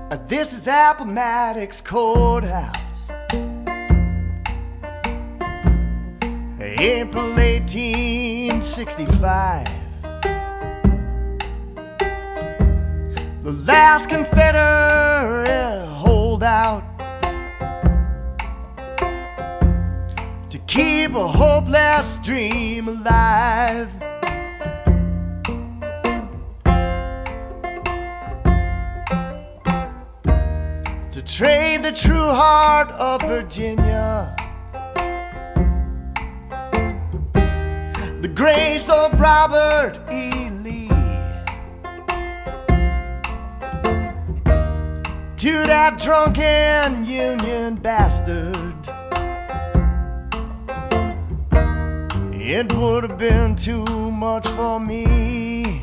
This is Appomattox Courthouse, April 1865. The last Confederate holdout to keep a hopeless dream alive. To trade the true heart of Virginia, the grace of Robert E. Lee, to that drunken Union bastard. It would have been too much for me.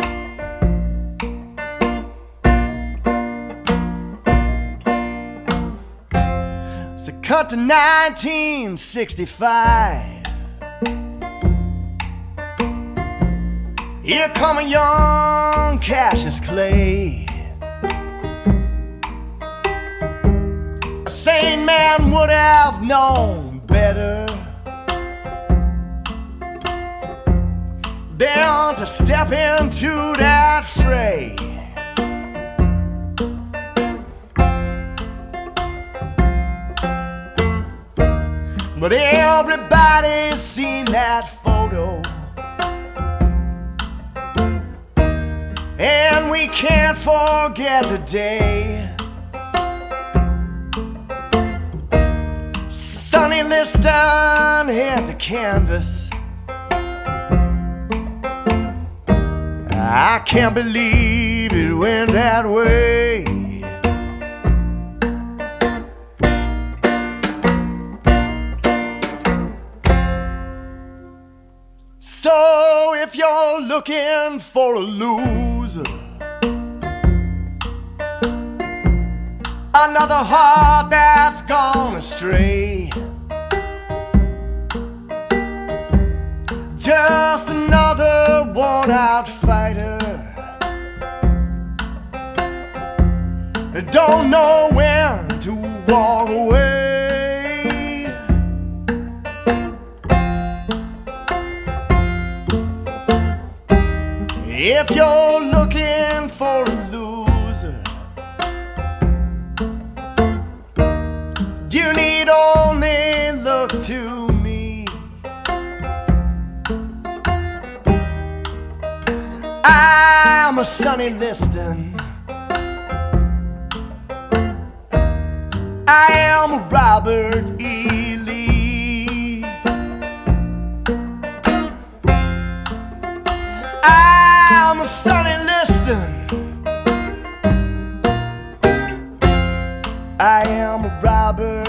So cut to 1965. Here come a young Cassius Clay. A sane man would have known better than to step into that fray. But everybody's seen that photo, and we can't forget today. Sonny Liston hit the canvas. I can't believe it went that way. So if you're looking for a loser, another heart that's gone astray, just another worn-out fighter, don't know when to walk away. If you're looking for a loser, you need only look to me. I'm a Sonny Liston. I am a Robert E. Lee. I'm a Sonny Liston. I am a Robert